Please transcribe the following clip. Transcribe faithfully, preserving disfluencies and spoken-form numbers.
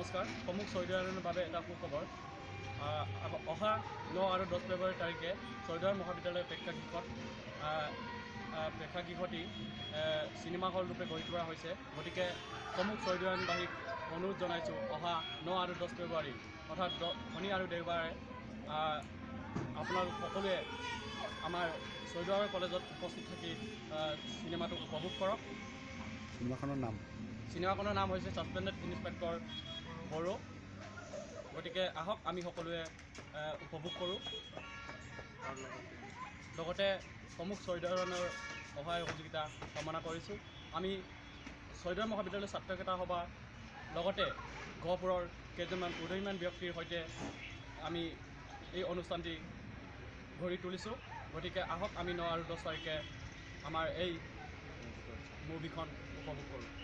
নমস্কাৰ সমুখ চৈদাৰৰ বাবে এটা সুখবৰ অহা ন আৰু দহ ফেব্ৰুৱাৰী তাৰিখে চৈদাৰ মহাবিদ্যালয় প্ৰেক্ষাগৃহত প্ৰেক্ষাগৃহটি চিনেমা হল ৰূপে গঢ়ি তোলা হৈছে। গতিকে সমুখ চৈদাৰবাসীক অনুৰোধ জনাইছোঁ অহা ন আৰু দহ ফেব্ৰুৱাৰী অৰ্থাৎ শনি আৰু দেওবাৰে আপোনালোক সকলোৱে আমাৰ চৈদাৰ কলেজত উপস্থিত থাকি চিনেমাটো উপভোগ কৰক। চিনেমাখনৰ নাম চিনেমাখনৰ নাম হৈছে ছাছপেণ্ডেড ইন্সপেক্টৰ বড়ো। গতিকে আহক আমি সকলোৱে উপভোগ কৰোঁ। লগতে সমুখ চৈদাৰৰ সহায় সহযোগিতা কামনা কৰিছোঁ। আমি চৈদাৰ মহাবিদ্যালয়ৰ ছাত্ৰকেইটা সভা লগতে গহপুৰৰ কেইজনমান উদীয়মান ব্যক্তিৰ সৈতে আমি এই অনুষ্ঠানটি গঢ়ি তুলিছোঁ। গতিকে আহক আমি ন আৰু দহ তাৰিখে আমাৰ এই মুভিখন উপভোগ কৰোঁ।